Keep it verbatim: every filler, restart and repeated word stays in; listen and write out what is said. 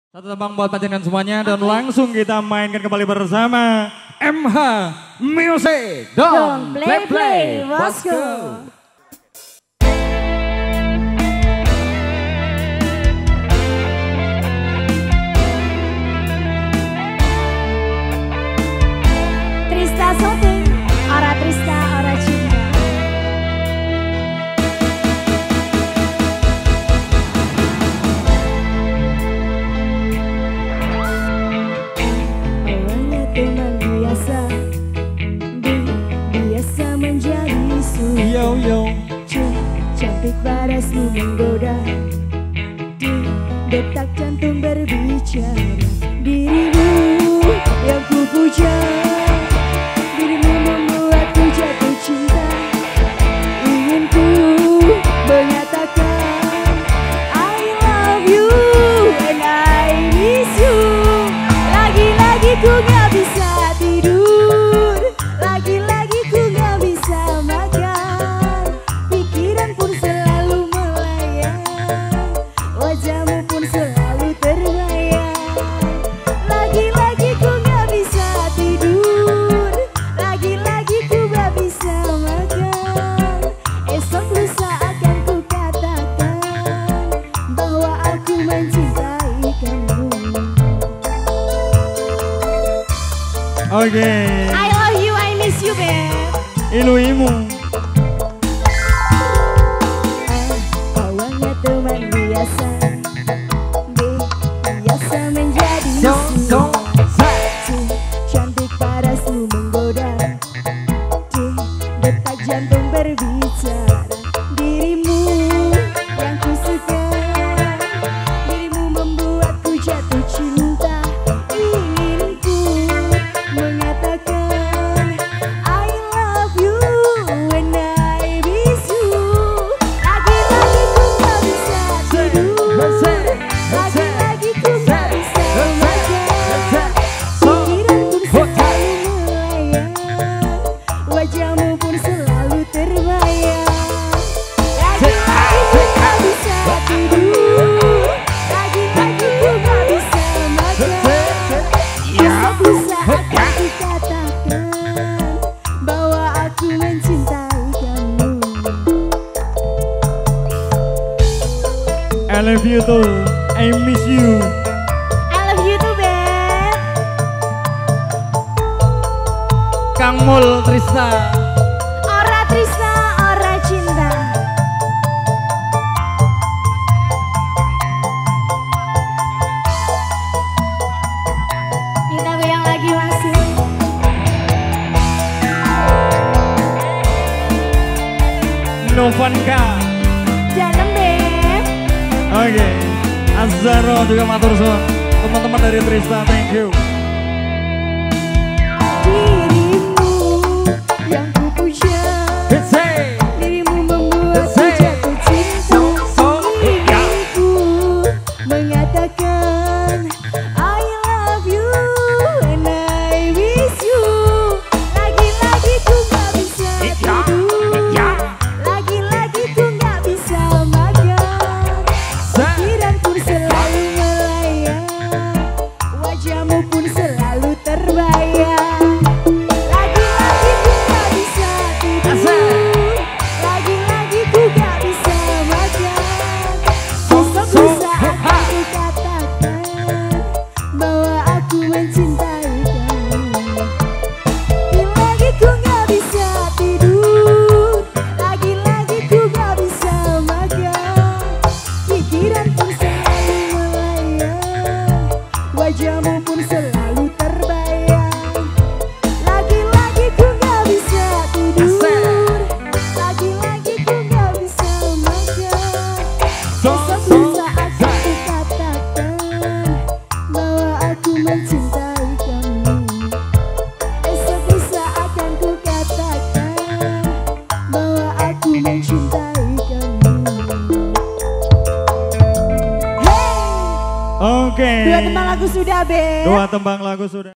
Satu tembang buat pacingan semuanya dan langsung kita mainkan kembali bersama M H Music. Don't play play, Bosco. Trista Soting, ora Trista ora cinta. Awalnya teman biasa, biasa menjadi sulit. Yo yo, cantik parasmu menggoda, di detak jantung berbicara. Dirimu yang ku puja, dirimu membuatku jatuh cinta. Ingin ku mengatakan I love you and I miss you. Lagi-lagi ku gak bisa tidur, lagi-lagi ku gak bisa makan. Pikiran pun selalu melayang, wajahmu pun selalu terbayang. Lagi-lagi ku gak bisa tidur, lagi-lagi ku gak bisa makan. Esok lusa akan ku katakan bahwa aku mencintai kamu. oke. I love you, I miss you, babe. Ilu-imu. Awalnya teman biasa, biasa menjadi So so sulit. Cantik parasmu menggoda, di detak jantung berbicara. Dirimu yang ku suka, dirimu membuatku jatuh cinta. Ingin ku mengatakan I love you and I miss you. Lagi-lagi ku gak bisa tidur, lagi-lagi ku gak bisa makan. Pikiran pun selalu melayang, wajahmu pun selalu terbayang. Lagi-lagi ku gak bisa tidur, lagi-lagi ku gak bisa makan. Esok lusa akan ku katakan bahwa aku mencintai kamu. I love you too, I miss you. I love you too, babe. Kang Mul Trista. Ora Trista, ora cinta. Kita goyang lagi masih. Novanka. Jangan, babe. Oke. Azaro juga matur suwun. Teman-teman dari Trista, thank you. Dirimu yang ku puja, Hey. dirimu membuatku jatuh cinta. Ingin ku mengatakan I love you and I miss you. Lagi-lagi ku gak bisa tidur, lagi-lagi ku gak bisa makan. Pikiran pun selalu melayang, wajahmu pun selalu terbayang. Lagi-lagi ku gak bisa tidur, lagi-lagi ku gak bisa makan. Esok lusa akan ku katakan bahwa aku mencintai kamu. Lagi-lagi ku gak bisa tidur, lagi-lagi ku gak bisa makan. Pikiran pun selalu melayang, wajahmu pun selalu terbayang. Lagi-lagi ku gak bisa tidur, lagi-lagi ku gak bisa makan. Esok lusa akan ku katakan bahwa aku mencintai kamu. Esok lusa akan ku katakan bahwa aku mencintai kamu. Hey! Oke. Dua tembang lagu sudah, Be. Dua tembang lagu sudah.